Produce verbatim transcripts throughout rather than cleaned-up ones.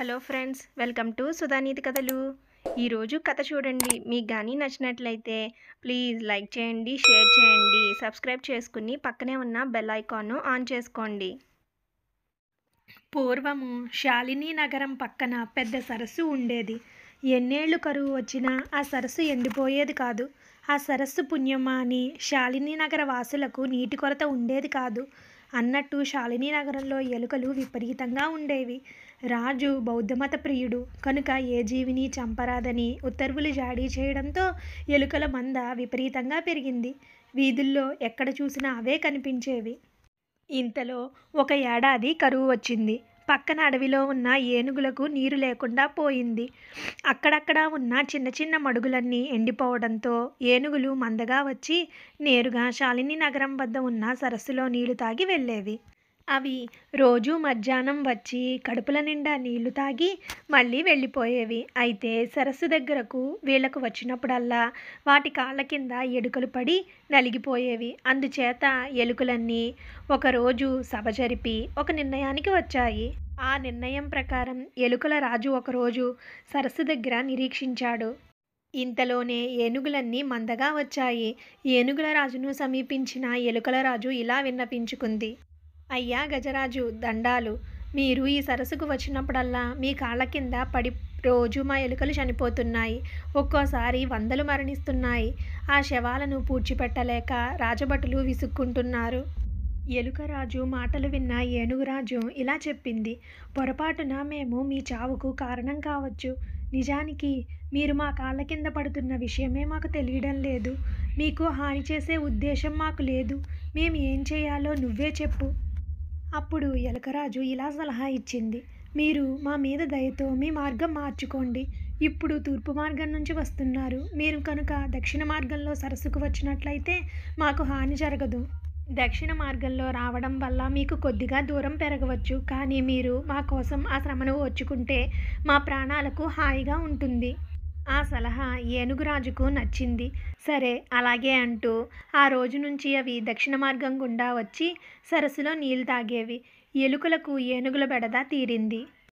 Hello friends, welcome to Sudha నీతి కథలు. ఈరోజు కథ చూడండి. మీకు కానీ నచ్చినట్లయితే ప్లీజ్ లైక్ చేయండి, షేర్ చేయండి, సబ్స్క్రైబ్ చేసుకుని పక్కనే ఉన్న బెల్ ఐకాన్ను ఆన్ చేసుకోండి. పూర్వము శాలిని నగరం పక్కన పెద్ద సరస్సు ఉండేది. ఎన్నేళ్లు కరువు వచ్చినా ఆ సరస్సు ఎండిపోయేది కాదు. ఆ సరస్సు పుణ్యమా అని శాలిని నగర వాసులకు నీటి కొరత ఉండేది కాదు. అన్నట్టు శాలిని నగరంలో ఎలుకలు విపరీతంగా ఉండేవి. రాజు బౌద్ధమత ప్రియుడు కనుక ఏ జీవిని చంపరాదని ఉత్తర్వులు జారీ చేయడంతో ఎలుకల మంద విపరీతంగా పెరిగింది. వీధుల్లో ఎక్కడ చూసినా అవే కనిపించేవి. ఇంతలో ఒక ఏడాది కరువు వచ్చింది. పక్కన అడవిలో ఉన్న ఏనుగులకు నీరు లేకుండా పోయింది. అక్కడక్కడ ఉన్న చిన్న చిన్న మడుగులన్నీ ఎండిపోవడంతో ఏనుగులు మందగా వచ్చి నేరుగా శాలిని నగరం వద్ద ఉన్న సరస్సులో నీళ్లు తాగి వెళ్ళేవి. అవి రోజు మధ్యాహ్నం వచ్చి కడుపుల నిండా నీళ్లు తాగి మళ్ళీ వెళ్ళిపోయేవి. అయితే సరస్సు దగ్గరకు వీళ్లకు వచ్చినప్పుడల్లా వాటి కాళ్ళ కింద ఎలుకలు పడి నలిగిపోయేవి. అందుచేత ఎలుకలన్నీ ఒకరోజు సభ జరిపి ఒక నిర్ణయానికి వచ్చాయి. ఆ నిర్ణయం ప్రకారం ఎలుకల రాజు ఒకరోజు సరస్సు దగ్గర నిరీక్షించాడు. ఇంతలోనే ఏనుగులన్నీ మందగా వచ్చాయి. ఏనుగుల రాజును సమీపించిన ఎలుకల రాజు ఇలా విన్నపించుకుంది. అయ్యా గజరాజు, దండాలు. మీరు ఈ సరస్సుకు వచ్చినప్పుడల్లా మీ కాళ్ళ కింద పడి రోజు మా ఎలుకలు చనిపోతున్నాయి. ఒక్కోసారి వందలు మరణిస్తున్నాయి. ఆ శవాలను పూడ్చిపెట్టలేక రాజభటులు విసుక్కుంటున్నారు. ఎలుకరాజు మాటలు విన్న ఏనుగురాజు ఇలా చెప్పింది. పొరపాటున మేము మీ చావుకు కారణం కావచ్చు. నిజానికి మీరు మా కాళ్ళ కింద పడుతున్న విషయమే మాకు తెలియడం లేదు. మీకు హాని చేసే ఉద్దేశం మాకు లేదు. మేము ఏం చేయాలో నువ్వే చెప్పు. అప్పుడు ఎలుకరాజు ఇలా సలహా ఇచ్చింది. మీరు మా మీద దయతో మీ మార్గం మార్చుకోండి. ఇప్పుడు తూర్పు మార్గం నుంచి వస్తున్నారు. మీరు కనుక దక్షిణ మార్గంలో సరస్సుకు వచ్చినట్లయితే మాకు హాని జరగదు. దక్షిణ మార్గంలో రావడం వల్ల మీకు కొద్దిగా దూరం పెరగవచ్చు. కానీ మీరు మా కోసం ఆ శ్రమను ఓర్చుకుంటే మా ప్రాణాలకు హాయిగా ఉంటుంది. ఆ సలహా ఏనుగురాజుకు నచ్చింది. సరే అలాగే అంటూ ఆ రోజు నుంచి అవి దక్షిణ మార్గం గుండా వచ్చి సరస్సులో నీళ్లు తాగేవి. ఎలుకలకు ఏనుగుల బెడద తీరింది.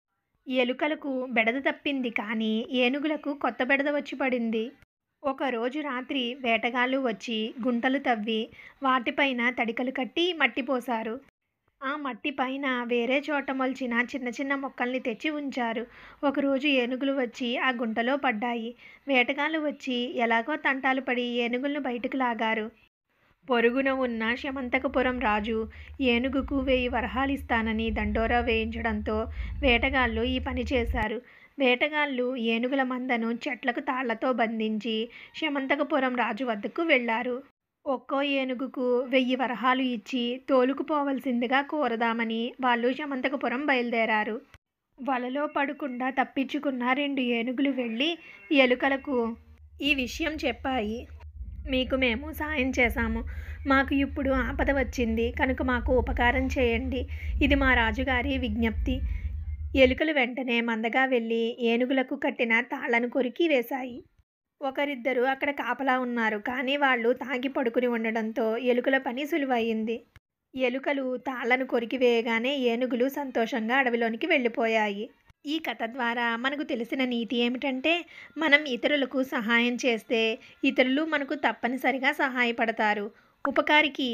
ఎలుకలకు బెడద తప్పింది, కానీ ఏనుగులకు కొత్త బెడద వచ్చి పడింది. ఒకరోజు రాత్రి వేటగాళ్ళు వచ్చి గుంటలు తవ్వి వాటిపైన తడికలు కట్టి మట్టి పోశారు. ఆ మట్టి పైన వేరే చోట మొలిచిన చిన్న చిన్న మొక్కల్ని తెచ్చి ఉంచారు. ఒకరోజు ఏనుగులు వచ్చి ఆ గుంటలో పడ్డాయి. వేటగాళ్ళు వచ్చి ఎలాగో తంటాలు పడి ఏనుగులను బయటకు లాగారు. పొరుగున ఉన్న శమంతకపురం రాజు ఏనుగుకు వెయ్యి వరహాలు ఇస్తానని దండోరా వేయించడంతో వేటగాళ్ళు ఈ పని చేశారు. వేటగాళ్ళు ఏనుగుల మందను చెట్లకు తాళ్లతో బంధించి శమంతకపురం రాజు వద్దకు వెళ్లారు. ఒక్కో ఏనుగుకు వెయ్యి వరహాలు ఇచ్చి తోలుకుపోవలసిందిగా కోరదామని వాళ్ళు శమంతకపురం బయలుదేరారు. వలలో పడకుండా తప్పించుకున్న రెండు ఏనుగులు వెళ్ళి ఎలుకలకు ఈ విషయం చెప్పాయి. మీకు మేము సాయం చేశాము. మాకు ఇప్పుడు ఆపద వచ్చింది కనుక మాకు ఉపకారం చేయండి. ఇది మా రాజుగారి విజ్ఞప్తి. ఎలుకలు వెంటనే మందగా వెళ్ళి ఏనుగులకు కట్టిన తాళ్లను కొరికి వేశాయి. ఒకరిద్దరు అక్కడ కాపలా ఉన్నారు, కానీ వాళ్ళు తాగి పడుకుని ఉండడంతో ఎలుకల పని సులువయింది. ఎలుకలు తాళ్లను కొరికి వేయగానే ఏనుగులు సంతోషంగా అడవిలోనికి వెళ్ళిపోయాయి. ఈ కథ ద్వారా మనకు తెలిసిన నీతి ఏమిటంటే, మనం ఇతరులకు సహాయం చేస్తే ఇతరులు మనకు తప్పనిసరిగా సహాయపడతారు. ఉపకారికి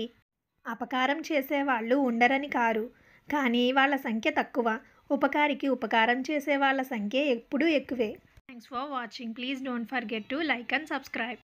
అపకారం చేసేవాళ్ళు ఉండరని కారు, కానీ వాళ్ళ సంఖ్య తక్కువ. ఉపకారికి ఉపకారం చేసే వాళ్ళ సంఖ్య ఎప్పుడూ ఎక్కువే. Thanks for watching. Please don't forget to like and subscribe.